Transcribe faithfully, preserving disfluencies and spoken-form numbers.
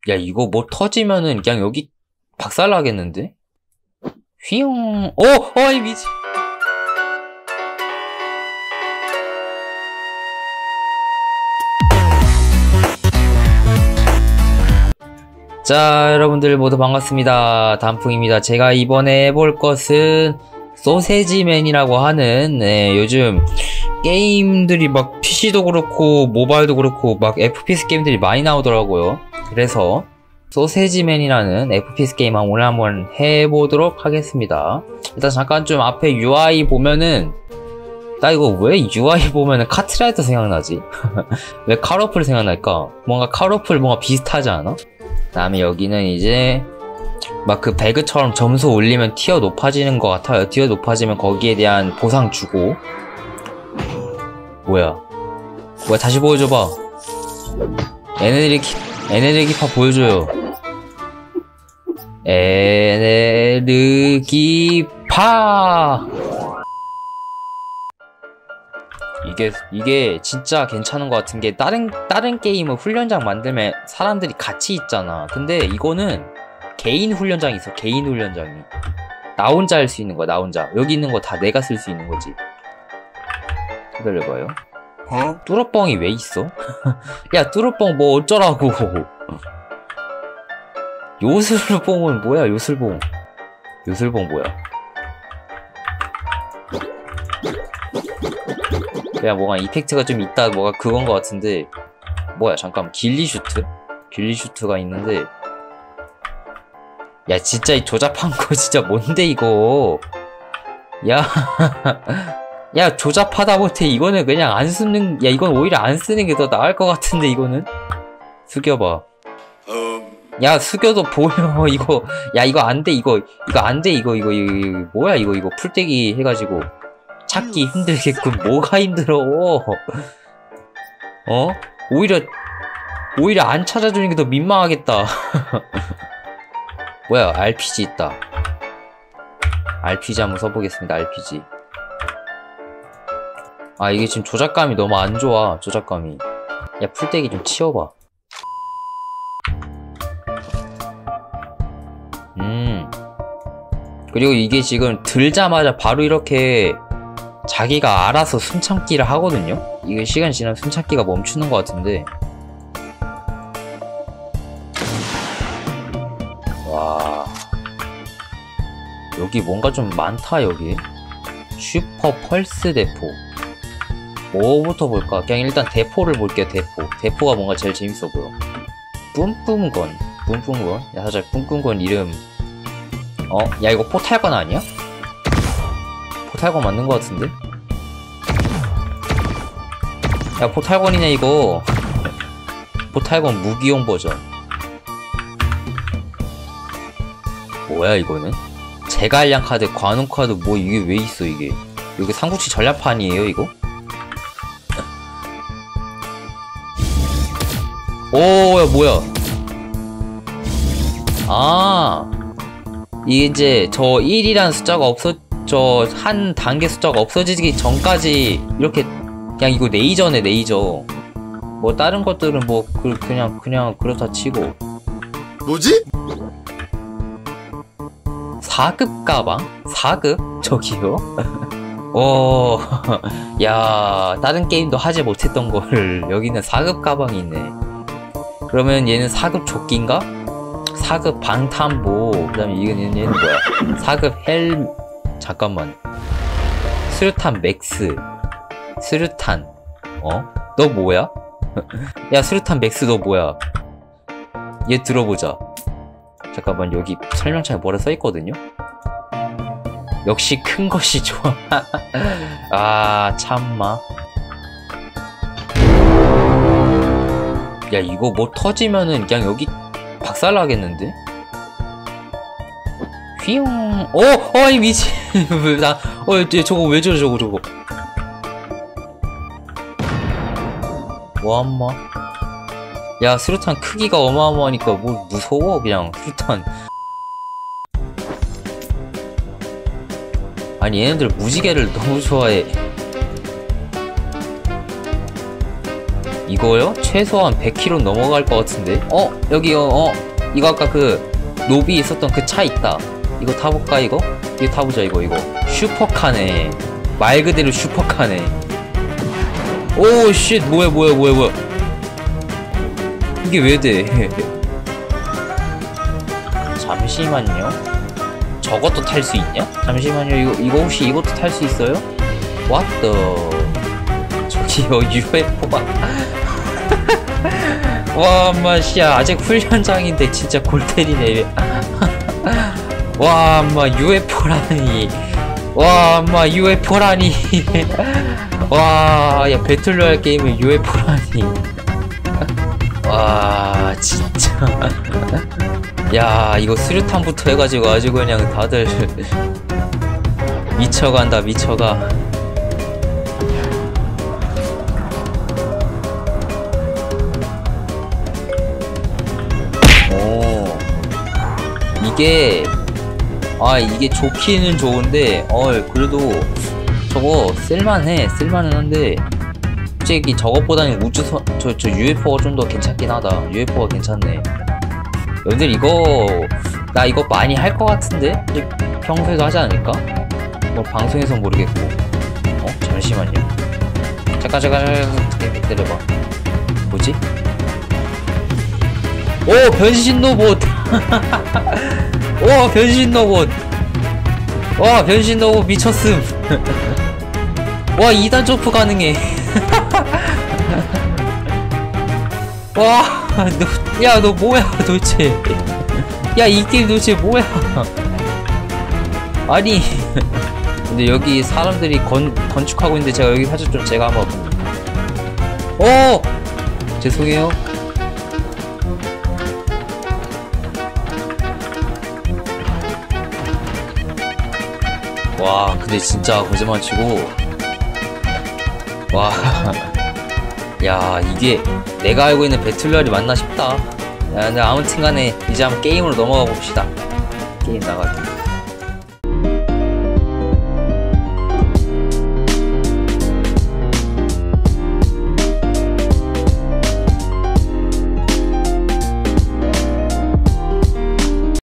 야, 이거 뭐 터지면은 그냥 여기 박살나겠는데? 휘용, 어! 어이, 미치. 자, 여러분들 모두 반갑습니다. 단풍입니다. 제가 이번에 해볼 것은 소세지맨이라고 하는, 네, 요즘 게임들이 막 피씨도 그렇고 모바일도 그렇고 막 에프피에스 게임들이 많이 나오더라고요. 그래서 소세지맨이라는 에프피에스 게임 오늘 한번 해보도록 하겠습니다. 일단 잠깐 좀 앞에 유아이 보면은, 나 이거 왜 유아이 보면은 카트라이더 생각나지? 왜 카로플 생각날까? 뭔가 카로플 뭔가 비슷하지 않아? 그 다음에 여기는 이제 막 그 배그처럼 점수 올리면 티어 높아지는 것 같아요. 티어 높아지면 거기에 대한 보상 주고. 뭐야 뭐야 다시 보여줘봐. 에네르기 에네르기파 보여줘요. 에네르기파. 이게 이게 진짜 괜찮은 것 같은 게, 다른 다른 게임은 훈련장 만들면 사람들이 같이 있잖아. 근데 이거는 개인 훈련장이 있어. 개인 훈련장이 나 혼자 할 수 있는 거야. 나 혼자 여기 있는 거 다 내가 쓸 수 있는 거지. 기다려봐요. 어? 뚜러뻥이 왜 있어? 야, 뚜러뻥 뭐 어쩌라고. 요술봉은 뭐야? 요술봉 요술봉 뭐야? 그냥 뭔가 이펙트가 좀 있다, 뭐가 그건 것 같은데. 뭐야, 잠깐, 길리슈트? 길리슈트가 있는데, 야, 진짜 이 조잡한 거 진짜 뭔데 이거. 야, 야, 조잡하다 못해. 이거는 그냥 안 쓰는, 야, 이건 오히려 안 쓰는 게 더 나을 것 같은데. 이거는 숙여봐. 야, 숙여도 보여. 이거, 야, 이거 안 돼. 이거 이거 안 돼. 이거 이거 이거, 이거 뭐야 이거. 이거 풀떼기 해가지고 찾기 힘들겠군. 뭐가 힘들어? 어? 오히려 오히려 안 찾아주는 게 더 민망하겠다. 뭐야, 알피지 있다. 알피지 한번 써보겠습니다. 알피지. 아, 이게 지금 조작감이 너무 안 좋아. 조작감이. 야, 풀떼기 좀 치워봐. 음. 그리고 이게 지금 들자마자 바로 이렇게 자기가 알아서 숨참기를 하거든요? 이게 시간 지나면 숨참기가 멈추는 것 같은데. 와. 여기 뭔가 좀 많다, 여기. 슈퍼 펄스 대포. 뭐부터 볼까? 그냥 일단 대포를 볼게요, 대포. 대포가 뭔가 제일 재밌어 보여. 뿜뿜건. 뿜뿜건? 야, 살짝 뿜뿜건 이름. 어? 야, 이거 포탈건 아니야? 포탈건 맞는 것 같은데? 야, 포탈건이네 이거. 포탈건 무기용 버전. 뭐야 이거는? 제갈량 카드, 관훈 카드, 뭐 이게 왜 있어 이게? 이거 삼국지 전략판이에요 이거? 오, 야, 뭐야? 아, 이게 이제 저 일이란 숫자가 없어, 저 한 단계 숫자가 없어지기 전까지 이렇게, 그냥 이거 레이저네, 레이저. 뭐 다른 것들은 뭐 그, 그냥 그냥 그렇다 치고. 뭐지? 사 급 가방? 사 급? 저기요? 오, 야, 다른 게임도 하지 못했던 거를 여기는 사 급 가방이 있네. 그러면 얘는 사 급 조끼인가? 사 급 방탄보. 그 다음에 이건 얘는 뭐야? 사 급 헬, 잠깐만. 수류탄 맥스. 수류탄. 어? 너 뭐야? 야, 수류탄 맥스 너 뭐야? 얘 들어보자. 잠깐만, 여기 설명창에 뭐라 써있거든요? 역시 큰 것이 좋아. 아, 참마. 야, 이거 뭐 터지면은 그냥 여기 박살나겠는데? 휘용. 어! 어이, 미친. 나, 어, 저거 왜 저래, 저거, 저거. 뭐함마? 야, 수류탄 크기가 어마어마하니까 뭐 무서워, 그냥, 수류탄. 아니, 얘네들 무지개를 너무 좋아해. 이거요? 최소한 백 킬로미터 넘어갈 것 같은데? 어? 여기요. 어? 이거 아까 그 노비 있었던 그 차 있다. 이거 타볼까 이거? 이거 타보자 이거 이거. 슈퍼카네. 말 그대로 슈퍼카네. 오 쉣 뭐야 뭐야 뭐야 뭐야. 이게 왜 돼? 잠시만요. 저것도 탈 수 있냐? 잠시만요. 이거 이거 혹시 이것도 탈 수 있어요? What the? 저기요 유에프오가. 와 엄마 씨야 아직 훈련장인데 진짜 골 때리네. 와 엄마 유에프오라니. 와 엄마 유에프오라니. 와 야 배틀로얄 게임에 유에프오라니. 와 진짜. 야 이거 수류탄부터 해가지고 아주 그냥 다들 미쳐간다 미쳐가. 오 이게 아 이게 좋기는 좋은데 어 그래도 저거 쓸만해. 쓸만은 한데 솔직히 저것보다는 우주선 저 저 유에프오가 좀 더 괜찮긴 하다. 유에프오가 괜찮네. 여러분들 이거 나 이거 많이 할 것 같은데? 평소에도 하지 않을까? 뭐 방송에선 모르겠고. 어? 잠시만요. 잠깐 잠깐 잠깐 기다려봐. 뭐지? 오 변신 로봇. 오 변신 로봇. 와 변신 로봇 미쳤음. 와 이 단 점프 가능해. 와 너, 야, 너 뭐야, 도대체. 야, 이 게임 도대체 뭐야. 아니. 근데 여기 사람들이 건, 건축하고 있는데 제가 여기 사실 좀 제가 한번. 어! 죄송해요. 와, 근데 진짜 거짓말 치고. 와. 야 이게 내가 알고 있는 배틀로얄이 맞나 싶다. 야 근데 아무튼간에 이제 한번 게임으로 넘어가 봅시다. 게임 나가기.